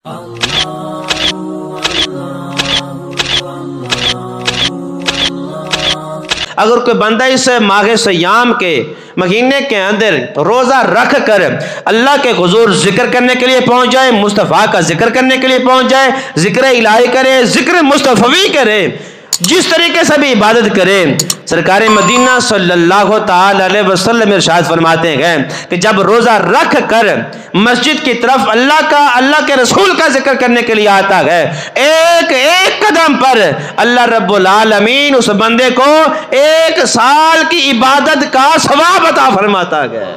اگر کوئی بندہ اس ماہ سیام کے مہینے کے اندر روزہ رکھ کر اللہ کے حضور ذکر کرنے کے لیے پہنچ جائے، مصطفیٰ کا ذکر کرنے کے لیے پہنچ جائے، ذکر الہی کرے، ذکر مصطفی کرے، جس طریقے سے بھی عبادت کرے، سرکار مدینہ صلی اللہ تعالی علیہ وسلم ارشاد فرماتے ہیں کہ جب روزہ رکھ کر مسجد کی طرف اللہ کے رسول کا ذکر کرنے کے لیے آتا ہے، ایک ایک قدم پر اللہ رب العالمین اس بندے کو 1 سال کی عبادت کا ثواب عطا فرماتا ہے۔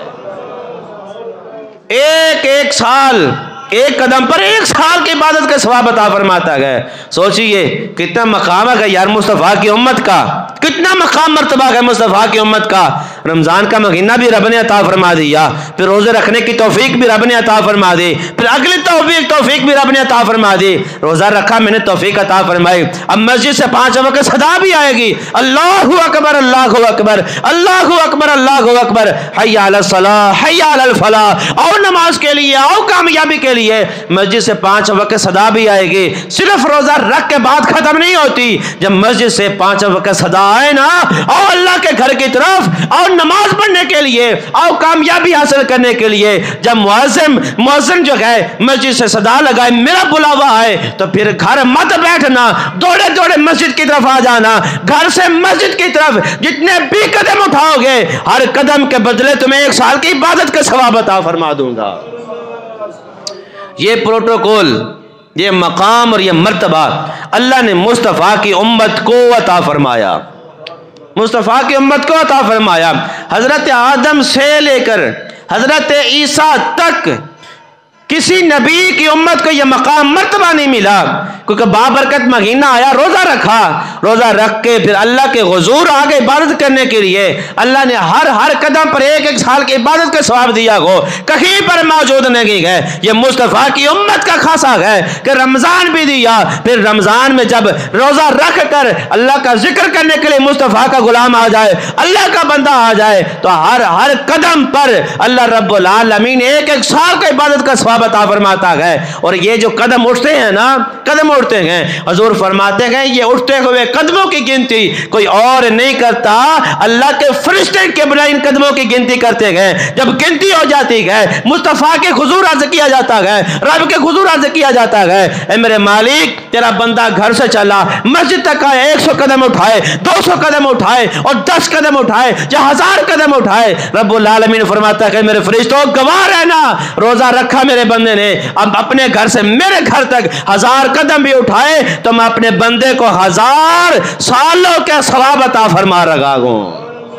ایک سال، ایک قدم پر 1 سال کی عبادت کا ثواب عطا فرماتا ہے۔ سوچئے کتنا مقام ہے یار مصطفیٰ کی امت کا، کتنا مقام مرتبہ ہے مصطفیٰ کی امت کا۔ رمضان کا مہینہ بھی رب نے عطا فرما دیا، پھر روزے رکھنے کی توفیق بھی رب نے عطا فرما دی، پھر اگلی توفیق بھی رب نے عطا فرما دی۔ روزہ رکھا، میں نے توفیق عطا فرمائی، اب مسجد سے 5 وقت صدا بھی آئے گی، اللہ اکبر اللہ اکبر اللہ اکبر اللہ اکبر، حی علی الصلاۃ حی علی الفلاح، اور نماز کے لیے آؤ کامیابی کے لیے۔ مسجد سے 5 وقت صدا بھی آئے گی، صرف روزہ رکھ کے بعد ختم نہیں ہوتی، جب مسجد سے 5 وقت صدا آئے نا، اور اللہ کے گھر کی طرف اور نماز پڑھنے کے لیے اور کامیابی حاصل کرنے کے لیے، جب مؤذن جو ہے مسجد سے صدا لگائے میرا بلاوا ہے، تو پھر گھر مت بیٹھنا، دوڑے دوڑے مسجد کی طرف آ جانا۔ گھر سے مسجد کی طرف جتنے بھی قدم اٹھاؤ گے، ہر قدم کے بدلے تمہیں 1 سال کی عبادت کا ثواب عطا فرما دوں گا۔ یہ پروٹوکول، یہ مقام اور یہ مرتبہ اللہ نے مصطفیٰ کی امت کو عطا فرمایا، مصطفیٰ کی امت کو عطا فرمایا۔ حضرت آدم سے لے کر حضرت عیسیٰ تک کسی نبی کی امت کو یہ مقام مرتبہ نہیں ملا، کیونکہ بابرکت مہینہ آیا، روزہ رکھا، روزہ رکھ کے پھر اللہ کے حضور آگے عبادت کرنے کے لیے اللہ نے ہر قدم پر 1 سال کی عبادت کا ثواب دیا ہو، کہیں پر موجود نہیں ہے۔ یہ مصطفیٰ کی امت کا خاصہ ہے کہ رمضان بھی دیا، پھر رمضان میں جب روزہ رکھ کر اللہ کا ذکر کرنے کے لیے مصطفیٰ کا غلام آ جائے، اللہ کا بندہ آ جائے، تو ہر قدم پر اللہ رب العالمین 1 سال کا عبادت کا ثواب عطا فرماتا ہے۔ اور یہ جو قدم اٹھتے ہیں نا، قدم اٹھتے ہیں، حضور فرماتے ہیں یہ اٹھتے ہوئے قدموں کی گنتی کوئی اور نہیں کرتا، اللہ کے فرشتے کے بنا ان قدموں کی گنتی کرتے ہیں۔ جب گنتی ہو جاتی ہے، مصطفیٰ کے حضور عرض کیا جاتا ہے، رب کے حضور عرض کیا جاتا ہے، اے میرے مالک تیرا بندہ گھر سے چلا مسجد تک آئے، 100 قدم اٹھائے، 200 قدم اٹھائے، اور 10 قدم اٹھائے یا 1000 قدم اٹھائے، رب العالمین فرماتا ہے میرے فرشتوں گواہ رہنا، روزہ رکھا میرے بندے نے، اب اپنے گھر سے میرے گھر تک 1000 قدم بھی اٹھائے تو میں اپنے بندے کو 1000 سالوں کا ثواب عطا فرما رہا ہوں،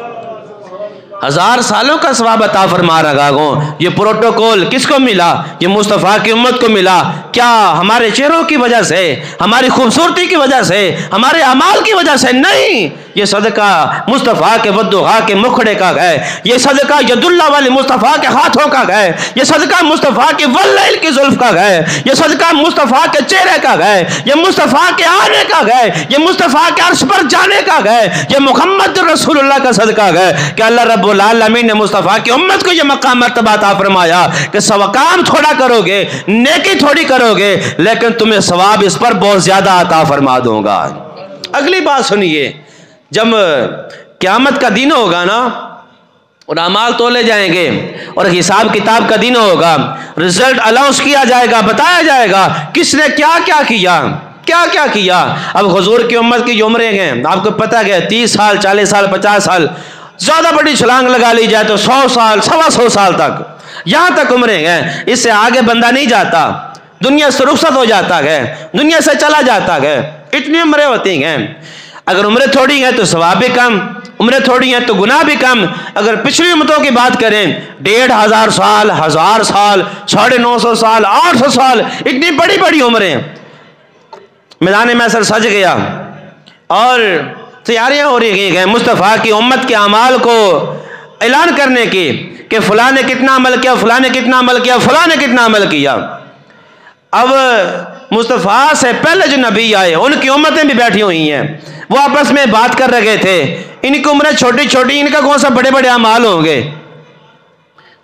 1000 سالوں کا ثواب عطا فرما رہا ہوں۔ یہ پروٹوکول کس کو ملا؟ یہ مصطفیٰ کی امت کو ملا۔ کیا ہمارے چہروں کی وجہ سے، ہماری خوبصورتی کی وجہ سے، ہمارے اعمال کی وجہ سے؟ نہیں، یہ صدقہ مصطفیٰ کے ودعا کے مکھڑے کا ہے، یہ صدقہ ید اللہ والے مصطفیٰ کے ہاتھوں کا ہے، یہ صدقہ مصطفیٰ کی واللیل کی زلف کا ہے، یہ صدقہ مصطفیٰ کے چہرے کا ہے، یہ مصطفیٰ کے آنے کا ہے، یہ مصطفیٰ کے عرش پر جانے کا ہے، یہ محمد رسول اللہ کا صدقہ ہے کہ اللہ رب العالمین نے مصطفیٰ کی امت کو یہ مقام مرتبہ عطا فرمایا کہ کام تھوڑا کرو گے، نیکی تھوڑی کرو گے، لیکن تمہیں ثواب اس پر بہت زیادہ عطا فرما دوں گا۔ اگلی بات سنیے، جب قیامت کا دن ہوگا نا اور اعمال تولے جائیں گے اور حساب کتاب کا دن ہوگا، رزلٹ اناؤنس کیا جائے گا، بتایا جائے گا کس نے کیا کیا کیا، کیا کیا کیا۔ اب حضور کی امت کی جو عمریں ہیں آپ کو پتہ ہے 30 سال 40 سال 50 سال، زیادہ بڑی چھلانگ لگا لی جائے تو 100 سال 125 سال تک، یہاں تک عمریں ہیں، اس سے آگے بندہ نہیں جاتا، دنیا سے رخصت ہو جاتا ہے، دنیا سے چلا جاتا ہے، اتنی عمریں ہوتی ہیں۔ اگر عمریں تھوڑی ہیں تو ثواب بھی کم، عمریں تھوڑی ہیں تو گناہ بھی کم۔ اگر پچھلی امتوں کی بات کریں 1500 سال، 1000 سال، 950 سال، 800 سال، اتنی بڑی بڑی عمریں، میدان محشر سج گیا اور تیاریاں ہو رہی ہیں مصطفیٰ کی امت کے اعمال کو اعلان کرنے کی کہ فلاں نے کتنا عمل کیا، فلاں نے کتنا عمل کیا، فلاں نے کتنا عمل کیا۔ اب مصطفیٰ سے پہلے جو نبی آئے ان کی امتیں بھی بیٹھی ہوئی ہیں، وہ آپس میں بات کر رہے تھے، ان کی عمریں چھوٹی چھوٹی، ان کا کون سا بڑے بڑے اعمال ہوں گے۔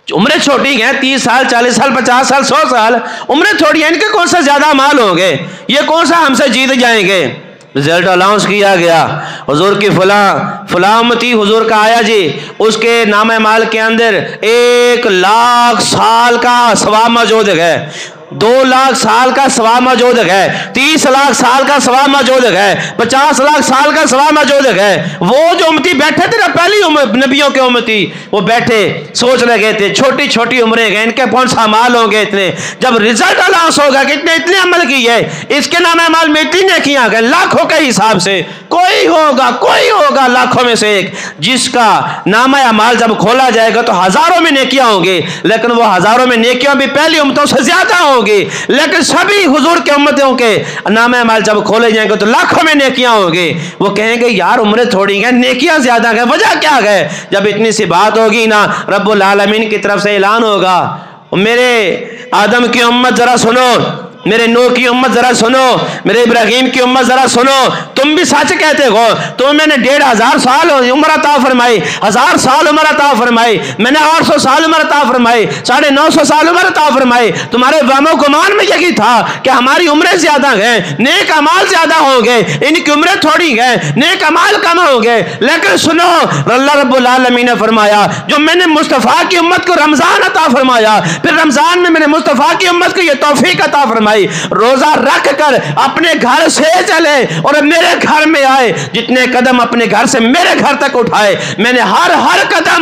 عمریں چھوٹی ہیں، 30 سال 40 سال 50 سال 100 سال، عمریں تھوڑی ہیں، ان کے کون سا زیادہ مال ہوں گے، یہ کون سا ہم سے جیت جائیں گے۔ رزلٹ الاؤنس کیا گیا، حضور کی فلاں امتی حضور کا آیا جی، اس کے نام مال کے اندر 1,00,000 سال کا ثواب موجود ہے، 2,00,000 سال کا ثواب موجود ہے، 30,00,000 سال کا ثواب موجود ہے، 50,00,000 سال کا ثواب موجود ہے۔ وہ جو امتی بیٹھے تھے نا، پہلی نبیوں کے امتی، وہ بیٹھے سوچ رہے تھے چھوٹی چھوٹی عمریں ہیں، ان کے کون سا مال ہوں گے اتنے، جب رزلٹ الاؤنس ہوگا کہ اتنے عمل کیے، اس کے نام مال میں اتنی نیکیاں گئے، لاکھوں کے حساب سے کوئی ہوگا لاکھوں میں سے ایک، جس کا نام اعمال جب کھولا جائے گا تو ہزاروں میں نیکیاں ہوں گی، لیکن وہ ہزاروں میں نیکیاں بھی پہلی امتوں سے زیادہ ہوں گی، لیکن سبھی حضور کے امتوں کے نام اعمال جب کھولے جائیں گے تو لاکھوں میں نیکیاں ہوں گی۔ وہ کہیں گے یار عمریں تھوڑی ہیں، نیکیاں زیادہ ہیں، وجہ کیا ہے؟ جب اتنی سی بات ہوگی نا، رب العالمین کی طرف سے اعلان ہوگا، میرے آدم کی امت ذرا سنو، میرے نوح کی امت ذرا سنو، میرے ابراہیم کی امت ذرا سنو، تم بھی سچ کہتے ہو، تم میں نے 1,500 سال عمر عطا فرمائی، 1000 سال عمر عطا فرمائی، میں نے 800 سال عمر عطا فرمائی، 950 سال عمر عطا فرمائی، تمہارے وہم و گمان میں یہی تھا کہ ہماری عمریں زیادہ ہیں، نیک اعمال زیادہ ہوں گے، ان کی عمریں تھوڑی ہیں، نیک اعمال کم ہوں گے، لیکن سنو، اللہ رب العالمین نے فرمایا جو میں نے مصطفیٰ کی امت کو رمضان عطا فرمایا، پھر رمضان میں نے مصطفیٰ کی امت کو یہ توفیق عطا فرمائی، روزہ رکھ کر اپنے گھر سے چلے اور میرے گھر میں آئے، جتنے قدم اپنے گھر سے میرے گھر تک اٹھائے، میں نے ہر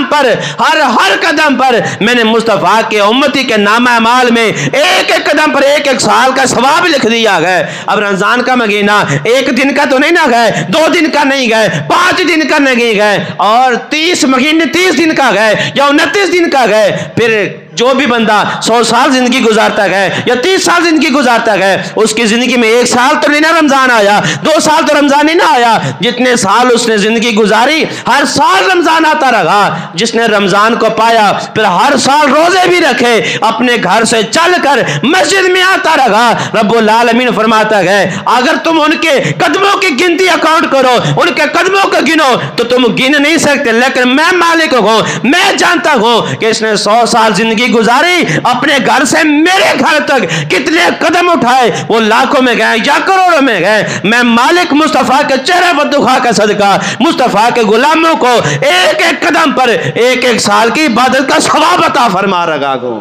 قدم پر میں نے مصطفیٰ کے امتی کے نام اعمال میں ایک قدم پر ایک سال کا ثواب لکھ دیا گئے۔ اب رمضان کا مہینہ 1 دن کا تو نہیں نہ گئے، 2 دن کا نہیں گئے، 5 دن کا نہیں گئے، اور 30 دن کا گئے یا 29 دن کا گئے، پھر جو بھی بندہ 100 سال زندگی گزارتا ہے یا 30 سال زندگی گزارتا ہے، اس کی زندگی میں 1 سال تو نہیں نہ رمضان آیا، 2 سال تو رمضان ہی نہ آیا، جتنے سال اس نے زندگی گزاری ہر سال رمضان آتا رہا۔ جس نے رمضان کو پایا پھر ہر سال روزے بھی رکھے، اپنے گھر سے چل کر مسجد میں آتا رہا۔ رب العالمین فرماتا ہے اگر تم ان کے قدموں کی گنتی اکاؤنٹ کرو، ان کے قدموں کو گنو تو تم گن نہیں سکتے، لیکن میں مالک ہوں، میں جانتا ہوں کہ اس نے 100 سال زندگی گزاری، اپنے گھر سے میرے گھر تک کتنے قدم اٹھائے، وہ لاکھوں میں گئے یا کروڑوں میں گئے، میں مالک مصطفیٰ کے چہرے و دخا کا صدقہ مصطفیٰ کے غلاموں کو ایک قدم پر ایک سال کی عبادت کا ثواب عطا فرما رہا ہوں۔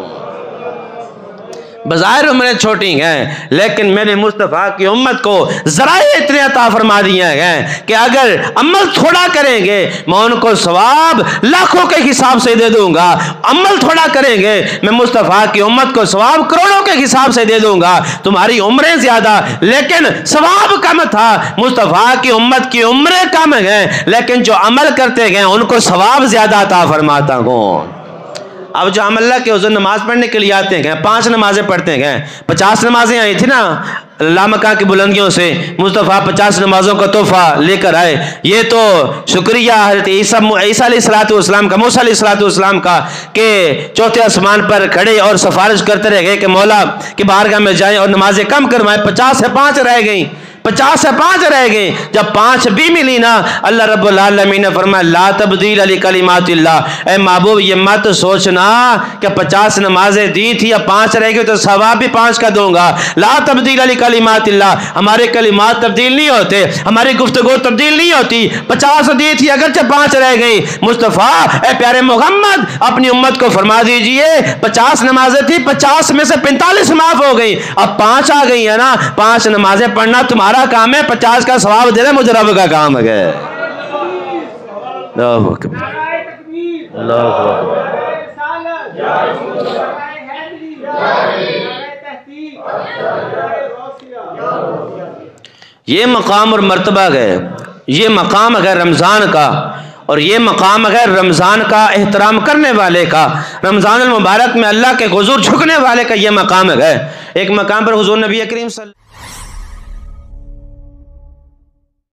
بظاہر عمریں چھوٹی ہیں، لیکن میں نے مصطفیٰ کی امت کو ذرائع اتنے عطا فرما دیے ہیں کہ اگر عمل تھوڑا کریں گے میں ان کو ثواب لاکھوں کے حساب سے دے دوں گا، عمل تھوڑا کریں گے میں مصطفیٰ کی امت کو ثواب کروڑوں کے حساب سے دے دوں گا۔ تمہاری عمریں زیادہ لیکن ثواب کم تھا، مصطفیٰ کی امت کی عمریں کم ہیں لیکن جو عمل کرتے ہیں ان کو ثواب زیادہ عطا فرماتا ہوں۔ اب جو ہم اللہ کے حضور نماز پڑھنے کے لیے آتے ہیں، 5 نمازیں پڑھتے ہیں، 50 نمازیں آئی تھی نا اللہ مکہ کی بلندیوں سے، مصطفیٰ 50 نمازوں کا تحفہ لے کر آئے، یہ تو شکریہ حضرت عیسیٰ علیہ السلام کا، موسیٰ علیہ السلام کا، کہ چوتھے آسمان پر کھڑے اور سفارش کرتے رہ گئے کہ مولا کی بارگاہ میں جائیں اور نمازیں کم کروائیں، 50 سے 5 رہ گئیں، 50 سے 5 رہ گئے، جب 5 بھی ملی نا اللہ رب العالمین نے فرمایا لا تبدیل لکلمات اللہ، اے محبوب یہ مت سوچنا کہ 50 نمازیں دی تھی یا 5 رہ گئے تو ثواب بھی 5 کا دوں گا، لا تبدیل لکلمات اللہ، ہمارے کلمات تبدیل نہیں ہوتے، ہماری گفتگو تبدیل نہیں ہوتی، 50 دی تھی اگرچہ 5 رہ گئی، مصطفیٰ اے پیارے محمد اپنی امت کو فرما دیجئے 50 نمازیں تھی، 50 میں سے 45 معاف ہو گئی، اب 5 آ گئی ہے نا، 5 نمازیں پڑھنا تمہارا کام ہے، 50 کا ثواب دینا مجھے رب کا کام ہے۔ اللہ اکبر، اللہ اکبر، یہ مقام اور مرتبہ ہے، یہ مقام ہے رمضان کا، اور یہ مقام ہے رمضان کا احترام کرنے والے کا، رمضان المبارک میں اللہ کے حضور جھکنے والے کا یہ مقام ہے۔ ایک مقام پر حضور نبی کریم صلی